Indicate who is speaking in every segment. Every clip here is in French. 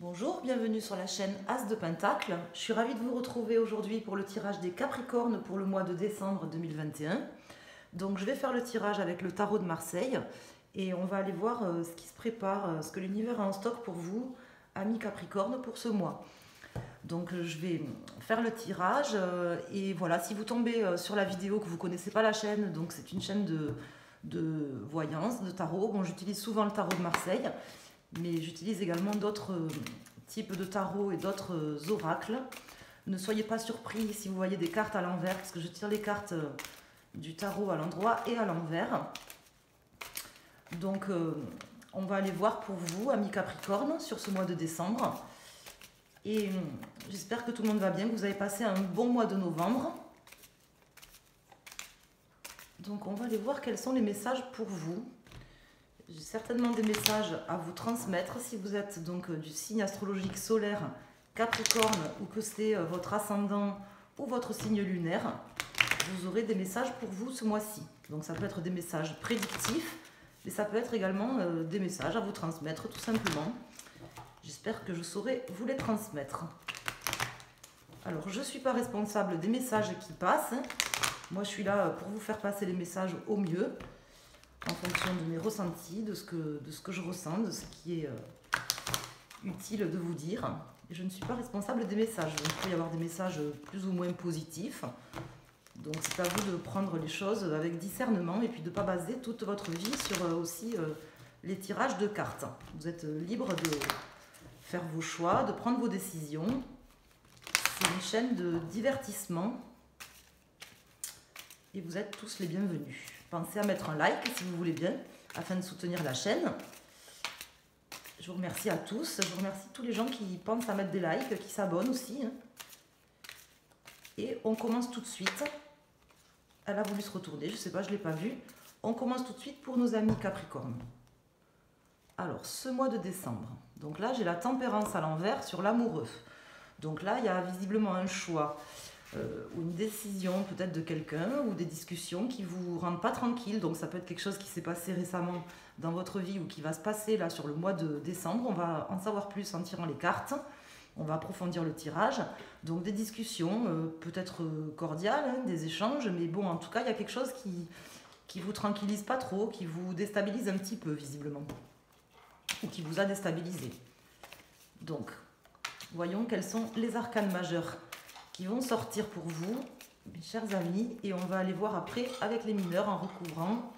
Speaker 1: Bonjour, bienvenue sur la chaîne As de Pentacle. Je suis ravie de vous retrouver aujourd'hui pour le tirage des Capricornes pour le mois de décembre 2021. Donc je vais faire le tirage avec le tarot de Marseille et on va aller voir ce qui se prépare, ce que l'univers a en stock pour vous, amis Capricornes, pour ce mois. Donc je vais faire le tirage et voilà, si vous tombez sur la vidéo, que vous ne connaissez pas la chaîne, donc c'est une chaîne de voyance, de tarot. Bon, j'utilise souvent le tarot de Marseille, mais j'utilise également d'autres types de tarot et d'autres oracles. Ne soyez pas surpris si vous voyez des cartes à l'envers, parce que je tire les cartes du tarot à l'endroit et à l'envers. Donc on va aller voir pour vous, amis Capricorne, sur ce mois de décembre. Et j'espère que tout le monde va bien, que vous avez passé un bon mois de novembre. Donc on va aller voir quels sont les messages pour vous. J'ai certainement des messages à vous transmettre si vous êtes donc du signe astrologique solaire Capricorne ou que c'est votre ascendant ou votre signe lunaire. Vous aurez des messages pour vous ce mois-ci. Donc ça peut être des messages prédictifs, mais ça peut être également des messages à vous transmettre tout simplement. J'espère que je saurai vous les transmettre. Alors je ne suis pas responsable des messages qui passent. Moi je suis là pour vous faire passer les messages au mieux, en fonction de mes ressentis, de ce que je ressens, de ce qui est utile de vous dire. Et je ne suis pas responsable des messages. Donc, il peut y avoir des messages plus ou moins positifs. Donc c'est à vous de prendre les choses avec discernement et puis de ne pas baser toute votre vie sur aussi les tirages de cartes. Vous êtes libre de faire vos choix, de prendre vos décisions. C'est une chaîne de divertissement. Et vous êtes tous les bienvenus. Pensez à mettre un like si vous voulez bien, afin de soutenir la chaîne. Je vous remercie à tous. Je vous remercie tous les gens qui pensent à mettre des likes, qui s'abonnent aussi. Et on commence tout de suite. Elle a voulu se retourner, je ne sais pas, je ne l'ai pas vue. On commence tout de suite pour nos amis Capricorne. Alors, ce mois de décembre. Donc là, j'ai la tempérance à l'envers sur l'amoureux. Donc là, il y a visiblement un choix. Ou une décision peut-être de quelqu'un ou des discussions qui vous rendent pas tranquille. Donc ça peut être quelque chose qui s'est passé récemment dans votre vie ou qui va se passer là sur le mois de décembre. On va en savoir plus en tirant les cartes. On va approfondir le tirage. Donc des discussions peut-être cordiales, hein, des échanges, mais bon, en tout cas, il y a quelque chose qui vous tranquillise pas trop, qui vous déstabilise un petit peu visiblement, ou qui vous a déstabilisé. Donc, voyons quels sont les arcanes majeurs qui vont sortir pour vous, mes chers amis, et on va aller voir après avec les mineurs en recouvrant.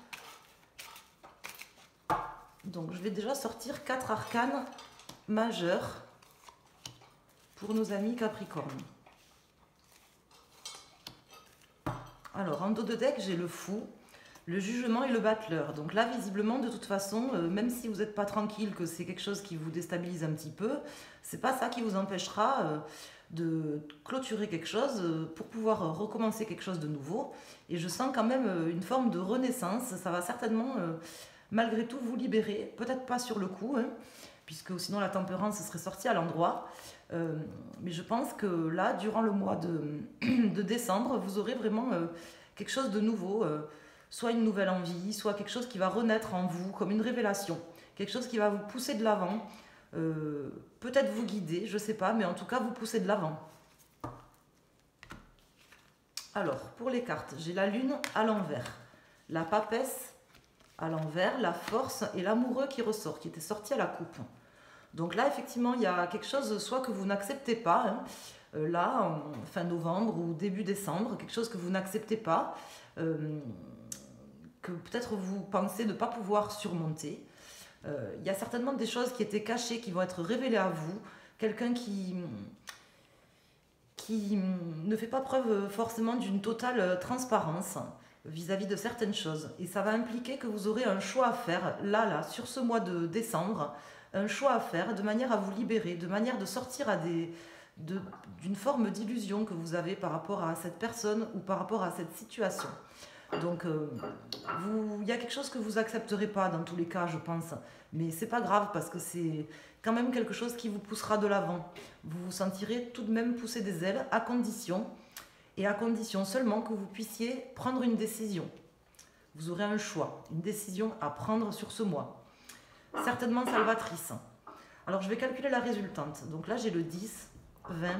Speaker 1: Donc je vais déjà sortir 4 arcanes majeurs pour nos amis Capricorne. Alors en dos de deck, j'ai le fou, le jugement et le battleur. Donc là, visiblement, de toute façon, même si vous n'êtes pas tranquille, que c'est quelque chose qui vous déstabilise un petit peu, c'est pas ça qui vous empêchera de clôturer quelque chose pour pouvoir recommencer quelque chose de nouveau. Et je sens quand même une forme de renaissance. Ça va certainement, malgré tout, vous libérer. Peut-être pas sur le coup, hein, puisque sinon la tempérance serait sortie à l'endroit. Mais je pense que là, durant le mois de décembre, vous aurez vraiment quelque chose de nouveau. Soit une nouvelle envie, soit quelque chose qui va renaître en vous, comme une révélation. Quelque chose qui va vous pousser de l'avant. Peut-être vous guider, je ne sais pas, mais en tout cas vous poussez de l'avant. Alors, pour les cartes, j'ai la lune à l'envers, la papesse à l'envers, la force et l'amoureux qui ressort, qui était sorti à la coupe. Donc là, effectivement, il y a quelque chose, soit que vous n'acceptez pas, hein, là, en fin novembre ou début décembre, quelque chose que vous n'acceptez pas, que peut-être vous pensez ne pas pouvoir surmonter. Il y a certainement des choses qui étaient cachées, qui vont être révélées à vous. Quelqu'un qui ne fait pas preuve forcément d'une totale transparence vis-à-vis de certaines choses. Et ça va impliquer que vous aurez un choix à faire, là, sur ce mois de décembre, un choix à faire de manière à vous libérer, de manière de sortir d'une forme d'illusion que vous avez par rapport à cette personne ou par rapport à cette situation. Donc, il y a quelque chose que vous n'accepterez pas dans tous les cas, je pense. Mais c'est pas grave parce que c'est quand même quelque chose qui vous poussera de l'avant. Vous vous sentirez tout de même pousser des ailes à condition seulement que vous puissiez prendre une décision. Vous aurez un choix, une décision à prendre sur ce mois. Certainement salvatrice. Alors, je vais calculer la résultante. Donc là, j'ai le 10, 20,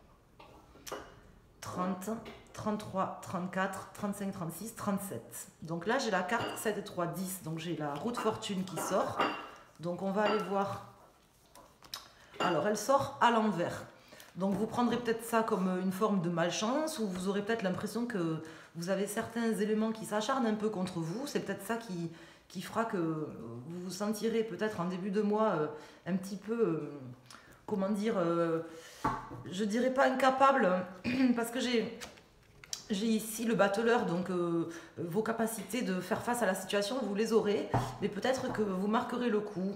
Speaker 1: 30, 33, 34, 35, 36, 37. Donc là, j'ai la carte 7 et 3, 10. Donc j'ai la roue de fortune qui sort. Donc on va aller voir. Alors, elle sort à l'envers. Donc vous prendrez peut-être ça comme une forme de malchance, ou vous aurez peut-être l'impression que vous avez certains éléments qui s'acharnent un peu contre vous. C'est peut-être ça qui fera que vous vous sentirez peut-être en début de mois un petit peu, comment dire, je dirais pas incapable, parce que j'ai ici le battleur, donc vos capacités de faire face à la situation, vous les aurez, mais peut-être que vous marquerez le coup.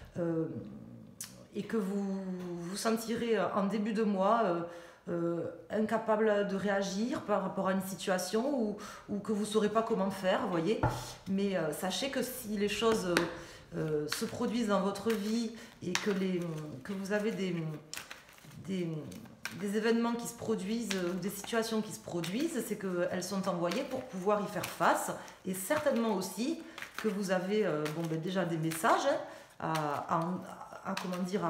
Speaker 1: Et que vous vous sentirez en début de mois incapable de réagir par rapport à une situation, ou que vous ne saurez pas comment faire, vous voyez. Mais sachez que si les choses se produisent dans votre vie et que vous avez des événements qui se produisent, ou des situations qui se produisent, c'est qu'elles sont envoyées pour pouvoir y faire face. Et certainement aussi que vous avez déjà des messages comment dire,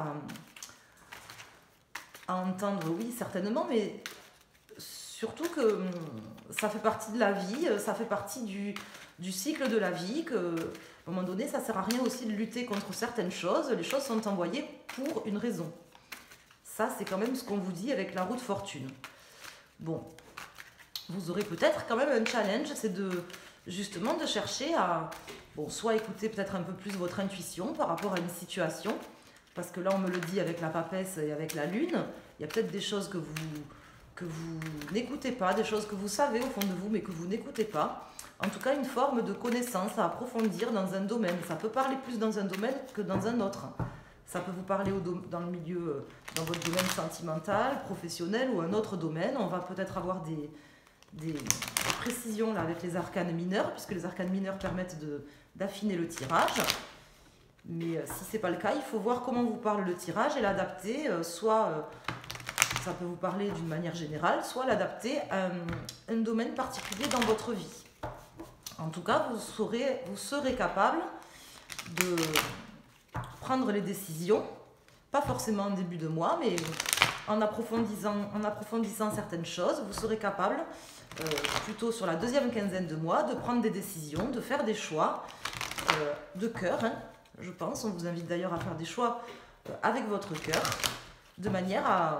Speaker 1: à entendre, oui, certainement, mais surtout que ça fait partie de la vie, ça fait partie du cycle de la vie, qu'à un moment donné, ça ne sert à rien aussi de lutter contre certaines choses. Les choses sont envoyées pour une raison. Ça, c'est quand même ce qu'on vous dit avec la roue de fortune. Bon, vous aurez peut-être quand même un challenge, c'est justement de chercher à, soit écouter peut-être un peu plus votre intuition par rapport à une situation, parce que là, on me le dit avec la papesse et avec la lune, il y a peut-être des choses que vous n'écoutez pas, des choses que vous savez au fond de vous, mais que vous n'écoutez pas. En tout cas, une forme de connaissance à approfondir dans un domaine. Ça peut parler plus dans un domaine que dans un autre. Ça peut vous parler dans le milieu, dans votre domaine sentimental, professionnel ou un autre domaine. On va peut-être avoir des précisions là avec les arcanes mineurs, puisque les arcanes mineurs permettent d'affiner le tirage. Mais si ce n'est pas le cas, il faut voir comment vous parle le tirage et l'adapter, soit ça peut vous parler d'une manière générale, soit l'adapter à un domaine particulier dans votre vie. En tout cas, vous serez capable de prendre les décisions, pas forcément en début de mois, mais en approfondissant certaines choses, vous serez capable, plutôt sur la deuxième quinzaine de mois, de prendre des décisions, de faire des choix de cœur, je pense. On vous invite d'ailleurs à faire des choix avec votre cœur, de manière à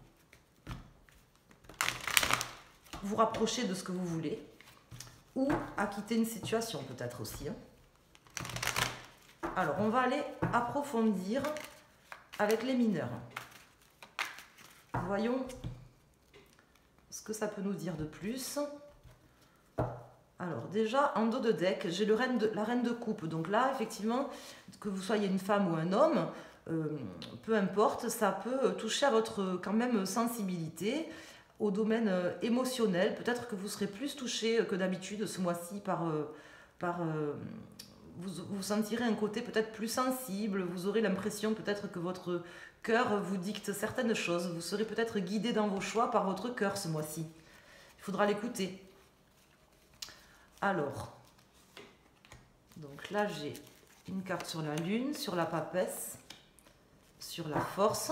Speaker 1: vous rapprocher de ce que vous voulez, ou à quitter une situation peut-être aussi. Alors, on va aller approfondir avec les mineurs. Voyons ce que ça peut nous dire de plus. Alors déjà, en dos de deck, j'ai la reine de coupe. Donc là, effectivement, que vous soyez une femme ou un homme, peu importe, ça peut toucher à votre quand même sensibilité, au domaine émotionnel. Peut-être que vous serez plus touché que d'habitude ce mois-ci vous sentirez un côté peut-être plus sensible, vous aurez l'impression peut-être que votre cœur vous dicte certaines choses. Vous serez peut-être guidé dans vos choix par votre cœur ce mois-ci. Il faudra l'écouter. Alors, donc là j'ai une carte sur la lune, sur la papesse, sur la force,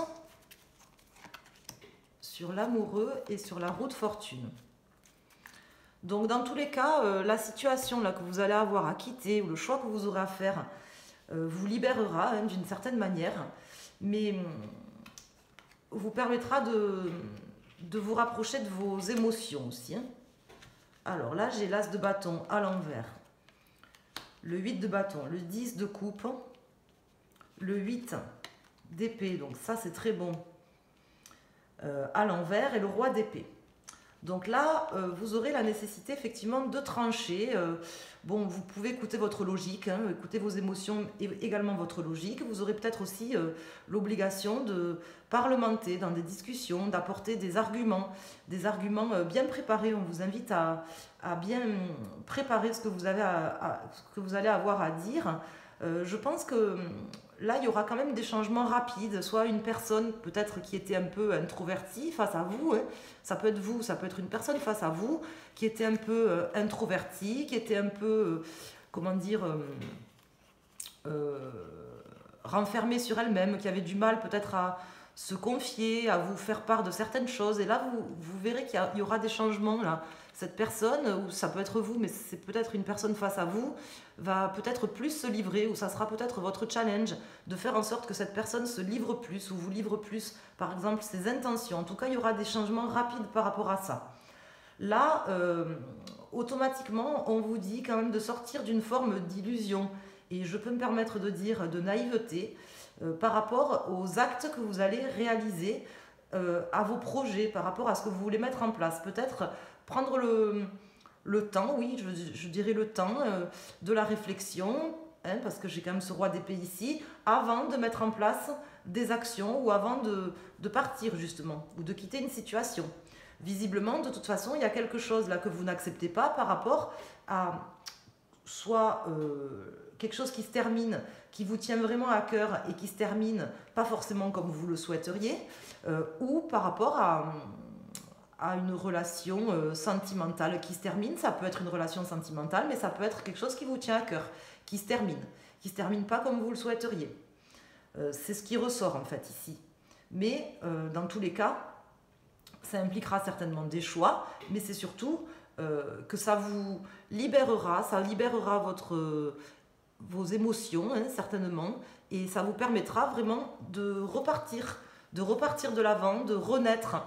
Speaker 1: sur l'amoureux et sur la roue de fortune. Donc dans tous les cas, la situation là que vous allez avoir à quitter, ou le choix que vous aurez à faire, vous libérera d'une certaine manière, mais vous permettra de vous rapprocher de vos émotions aussi. Alors là, j'ai l'as de bâton à l'envers, le 8 de bâton, le 10 de coupe, le 8 d'épée, donc ça c'est très bon, à l'envers, et le roi d'épée. Donc là, vous aurez la nécessité effectivement de trancher. Vous pouvez écouter votre logique, écouter vos émotions et également votre logique. Vous aurez peut-être aussi l'obligation de parlementer dans des discussions, d'apporter des arguments bien préparés. On vous invite à bien préparer ce que vous allez avoir à dire. Je pense que là, il y aura quand même des changements rapides, soit une personne peut-être qui était un peu introvertie face à vous, ça peut être vous, ça peut être une personne face à vous, qui était un peu introvertie, qui était un peu, renfermée sur elle-même, qui avait du mal peut-être à se confier, à vous faire part de certaines choses. Et là, vous verrez qu'il y aura des changements là. Cette personne, ou ça peut être vous, mais c'est peut-être une personne face à vous, va peut-être plus se livrer, ou ça sera peut-être votre challenge de faire en sorte que cette personne se livre plus, ou vous livre plus, par exemple, ses intentions. En tout cas, il y aura des changements rapides par rapport à ça. Là, automatiquement, on vous dit quand même de sortir d'une forme d'illusion, et je peux me permettre de dire de naïveté, par rapport aux actes que vous allez réaliser, à vos projets, par rapport à ce que vous voulez mettre en place. Peut-être prendre le temps, oui, je dirais le temps de la réflexion, hein, parce que j'ai quand même ce roi d'épée ici, avant de mettre en place des actions ou avant de partir justement, ou de quitter une situation. Visiblement, de toute façon, il y a quelque chose là que vous n'acceptez pas par rapport à soit quelque chose qui se termine, qui vous tient vraiment à cœur et qui se termine pas forcément comme vous le souhaiteriez, ou par rapport à une relation sentimentale qui se termine. Ça peut être une relation sentimentale, mais ça peut être quelque chose qui vous tient à cœur, qui se termine pas comme vous le souhaiteriez. C'est ce qui ressort en fait ici. Mais dans tous les cas, ça impliquera certainement des choix, mais c'est surtout que ça vous libérera, ça libérera vos émotions, hein, certainement, et ça vous permettra vraiment de repartir de l'avant, de renaître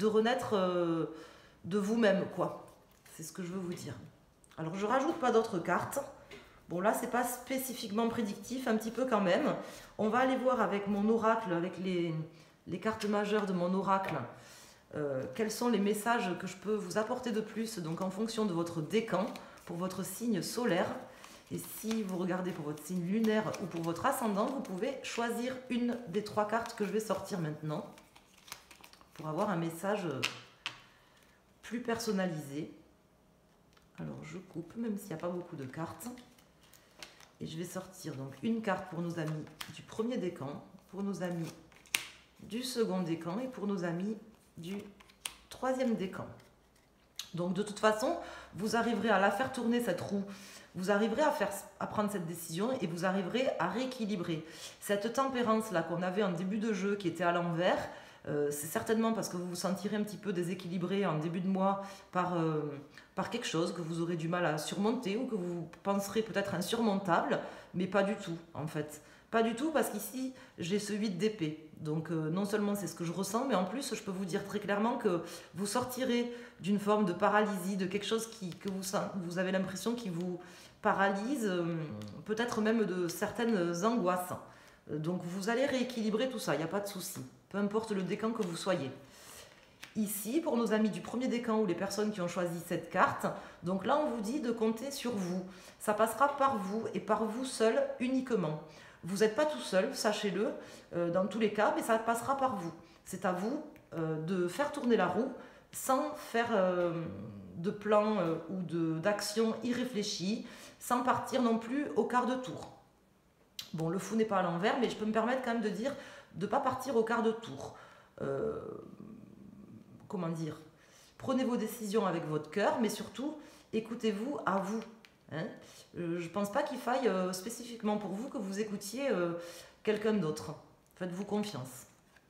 Speaker 1: de vous-même, quoi. C'est ce que je veux vous dire. Alors, je rajoute pas d'autres cartes. Bon, là, c'est pas spécifiquement prédictif, un petit peu quand même. On va aller voir avec mon oracle, avec les cartes majeures de mon oracle, quels sont les messages que je peux vous apporter de plus, donc en fonction de votre décan, pour votre signe solaire. Et si vous regardez pour votre signe lunaire ou pour votre ascendant, vous pouvez choisir une des 3 cartes que je vais sortir maintenant, pour avoir un message plus personnalisé. Alors je coupe, même s'il n'y a pas beaucoup de cartes. Et je vais sortir donc une carte pour nos amis du premier décan, pour nos amis du second décan et pour nos amis du troisième décan. Donc de toute façon, vous arriverez à la faire tourner cette roue, vous arriverez à prendre cette décision et vous arriverez à rééquilibrer. Cette tempérance-là qu'on avait en début de jeu qui était à l'envers, c'est certainement parce que vous vous sentirez un petit peu déséquilibré en début de mois par quelque chose que vous aurez du mal à surmonter ou que vous penserez peut-être insurmontable, mais pas du tout en fait. Pas du tout, parce qu'ici, j'ai ce 8 d'épée. Donc, non seulement c'est ce que je ressens, mais en plus, je peux vous dire très clairement que vous sortirez d'une forme de paralysie, de quelque chose que vous avez l'impression qui vous paralyse, peut-être même de certaines angoisses. Donc, vous allez rééquilibrer tout ça, il n'y a pas de souci. Peu importe le décan que vous soyez. Ici, pour nos amis du premier décan ou les personnes qui ont choisi cette carte, donc là, on vous dit de compter sur vous. Ça passera par vous et par vous seul uniquement. Vous n'êtes pas tout seul, sachez-le, dans tous les cas, mais ça passera par vous. C'est à vous de faire tourner la roue sans faire de plan ou d'action irréfléchie, sans partir non plus au quart de tour. Bon, le fou n'est pas à l'envers, mais je peux me permettre quand même de dire de ne pas partir au quart de tour. Comment dire? Prenez vos décisions avec votre cœur, mais surtout, écoutez-vous à vous. Hein, je ne pense pas qu'il faille spécifiquement pour vous que vous écoutiez quelqu'un d'autre. Faites-vous confiance.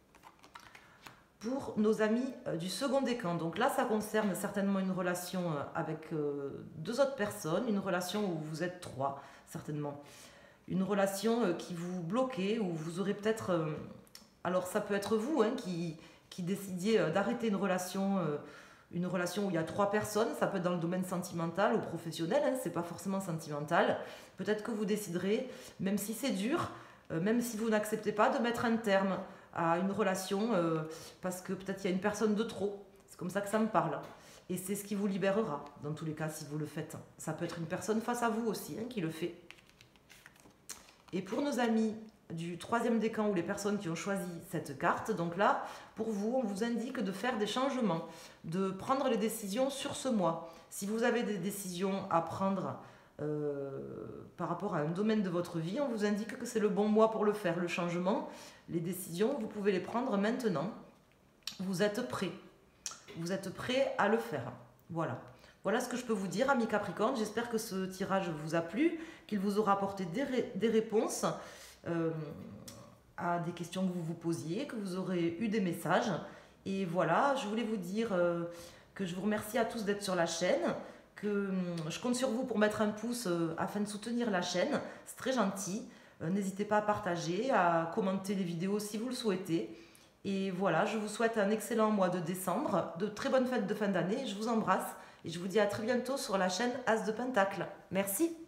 Speaker 1: Pour nos amis du second décan, donc là ça concerne certainement une relation avec 2 autres personnes, une relation où vous êtes 3 certainement. Une relation qui vous bloquez, où vous aurez peut-être... alors ça peut être vous hein, qui décidiez d'arrêter une relation où il y a 3 personnes, ça peut être dans le domaine sentimental ou professionnel, hein, c'est pas forcément sentimental. Peut-être que vous déciderez, même si c'est dur, même si vous n'acceptez pas, de mettre un terme à une relation parce que peut-être il y a une personne de trop. C'est comme ça que ça me parle. Et c'est ce qui vous libérera, dans tous les cas, si vous le faites. Ça peut être une personne face à vous aussi hein, qui le fait. Et pour nos amis du troisième décan ou les personnes qui ont choisi cette carte, donc là, pour vous, on vous indique de faire des changements, de prendre les décisions sur ce mois. Si vous avez des décisions à prendre par rapport à un domaine de votre vie, on vous indique que c'est le bon mois pour le faire. Le changement, les décisions, vous pouvez les prendre maintenant. Vous êtes prêts. Vous êtes prêts à le faire. Voilà. Voilà ce que je peux vous dire, amis Capricorne. J'espère que ce tirage vous a plu, qu'il vous aura apporté des réponses. à des questions que vous vous posiez, que vous aurez eu des messages. Et voilà, je voulais vous dire que je vous remercie à tous d'être sur la chaîne, que je compte sur vous pour mettre un pouce afin de soutenir la chaîne. C'est très gentil. N'hésitez pas à partager, à commenter les vidéos si vous le souhaitez. Et voilà, je vous souhaite un excellent mois de décembre, de très bonnes fêtes de fin d'année. Je vous embrasse et je vous dis à très bientôt sur la chaîne As de Pentacle. Merci.